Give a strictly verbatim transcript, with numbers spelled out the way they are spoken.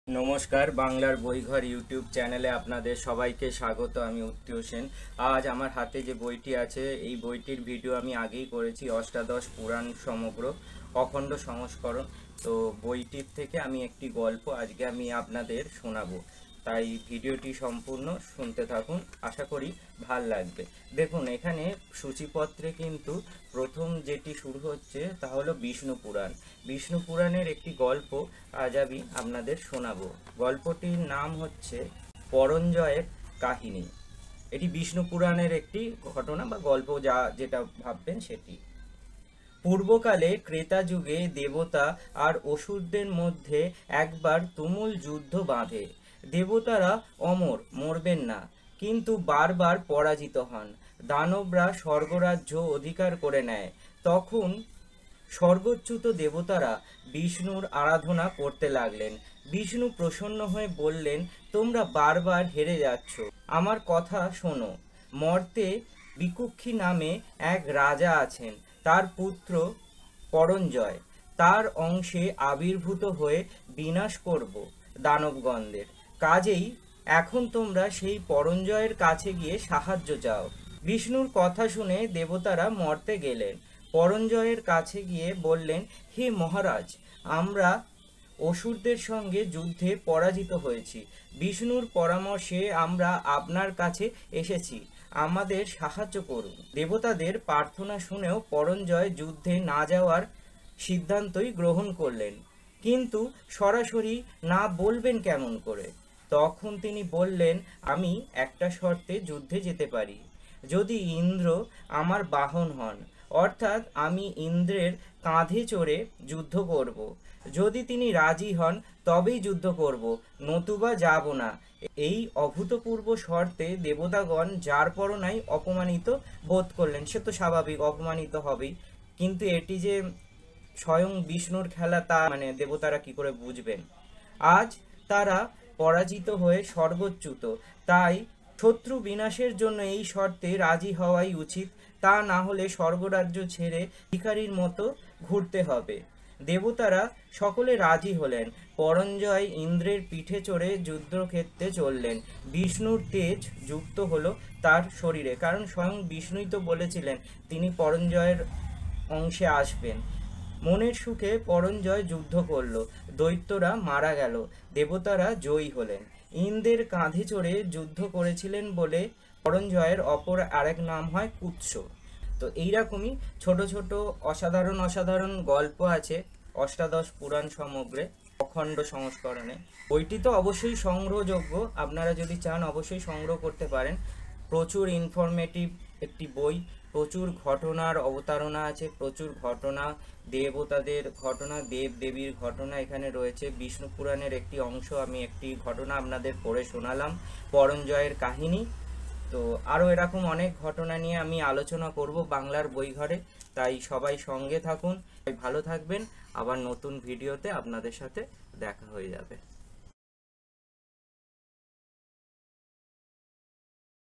নমস্কার, বাংলার বইঘর ইউটিউব চ্যানেলে আপনাদের সবাইকে স্বাগত। আমি উত্তীয় সেন। আজ আমার হাতে যে বইটি আছে এই বইটির ভিডিও আমি আগেই করেছি, অষ্টাদশ পুরাণ সমগ্র অখণ্ড সংস্করণ। তো বইটির থেকে আমি একটি গল্প আজকে আমি আপনাদের শোনাবো, তাই ভিডিওটি সম্পূর্ণ শুনতে থাকুন, আশা করি ভাল লাগবে। দেখুন, এখানে সূচিপত্রে কিন্তু প্রথম যেটি শুরু হচ্ছে তা হলো বিষ্ণু পুরাণ। বিষ্ণু পুরাণের একটি গল্প আজ আমি আপনাদের শোনাবো। গল্পটির নাম হচ্ছে পরঞ্জয়ের কাহিনী। এটি বিষ্ণু পুরাণের একটি ঘটনা বা গল্প, যা যেটা ভাববেন সেটি। পূর্বকালে ক্রেতা যুগে দেবতা আর অসুরদের মধ্যে একবার তুমুল যুদ্ধ বাঁধে। দেবতারা অমর, মরবেন না, কিন্তু বারবার পরাজিত হন। দানবরা স্বর্গরাজ্য অধিকার করে নেয়। তখন স্বর্গচ্যুত দেবতারা বিষ্ণুর আরাধনা করতে লাগলেন। বিষ্ণু প্রসন্ন হয়ে বললেন, তোমরা বারবার হেরে যাচ্ছ, আমার কথা শোনো। মর্তে বিকুক্ষী নামে এক রাজা আছেন, তার পুত্র পরঞ্জয়। তার অংশে আবির্ভূত হয়ে বিনাশ করব দানবগণদের। কাজেই এখন তোমরা সেই পরঞ্জয়ের কাছে গিয়ে সাহায্য চাও। বিষ্ণুর কথা শুনে দেবতারা মর্তে গেলেন। পরঞ্জয়ের কাছে গিয়ে বললেন, হে মহারাজ, আমরা অসুরদের সঙ্গে যুদ্ধে পরাজিত হয়েছি। বিষ্ণুর পরামর্শে আমরা আপনার কাছে এসেছি, আমাদের সাহায্য করুন। দেবতাদের প্রার্থনা শুনেও পরঞ্জয় যুদ্ধে না যাওয়ার সিদ্ধান্তই গ্রহণ করলেন। কিন্তু সরাসরি না বলবেন কেমন করে? তখন তিনি বললেন, আমি একটা শর্তে যুদ্ধে যেতে পারি, যদি ইন্দ্র আমার বাহন হন, অর্থাৎ আমি ইন্দ্রের কাঁধে চড়ে যুদ্ধ করব। যদি তিনি রাজি হন তবেই যুদ্ধ করব, নতুবা যাব না। এই অভূতপূর্ব শর্তে দেবতাগণ যার পরনাই অপমানিত বোধ করলেন। সে তো স্বাভাবিক, অপমানিত হবেই, কিন্তু এটি যে স্বয়ং বিষ্ণুর খেলা তা মানে দেবতারা কি করে বুঝবেন? আজ তারা পরাজিত হয়ে স্বর্গচ্যুত, তাই শত্রু বিনাশের জন্য এই শর্তে রাজি হওয়াই উচিত, তা না হলে স্বর্গরাজ্য ছেড়ে ভিখারির মতো ঘুরতে হবে। দেবতারা সকলে রাজি হলেন। পরঞ্জয় ইন্দ্রের পিঠে চড়ে যুদ্ধক্ষেত্রে চললেন। বিষ্ণুর তেজ যুক্ত হলো তার শরীরে, কারণ স্বয়ং বিষ্ণুই তো বলেছিলেন তিনি পরঞ্জয়ের অংশে আসবেন। মনের সুখে পরঞ্জয় যুদ্ধ করল, দৈত্যরা মারা গেল, দেবতারা জয়ী হলেন। ইন্দ্রের কাঁধে চড়ে যুদ্ধ করেছিলেন বলে পরঞ্জয়ের অপর আরেক নাম হয় কুৎস। তো এইরকমই ছোট ছোট অসাধারণ অসাধারণ গল্প আছে অষ্টাদশ পুরাণ সমগ্রে অখণ্ড সংস্করণে। বইটি তো অবশ্যই সংগ্রহযোগ্য, আপনারা যদি চান অবশ্যই সংগ্রহ করতে পারেন। প্রচুর ইনফরমেটিভ একটি বই, প্রচুর ঘটনার অবতারণা আছে, প্রচুর ঘটনা, দেবতাদের ঘটনা, দেব দেবীর ঘটনা এখানে রয়েছে। বিষ্ণু পুরাণের একটি অংশ, আমি একটি ঘটনা আপনাদের পড়ে শোনালাম, পরঞ্জয়ের কাহিনী। তো আরও এরকম অনেক ঘটনা নিয়ে আমি আলোচনা করব বাংলার বইঘরে, তাই সবাই সঙ্গে থাকুন, ভালো থাকবেন। আবার নতুন ভিডিওতে আপনাদের সাথে দেখা হয়ে যাবে।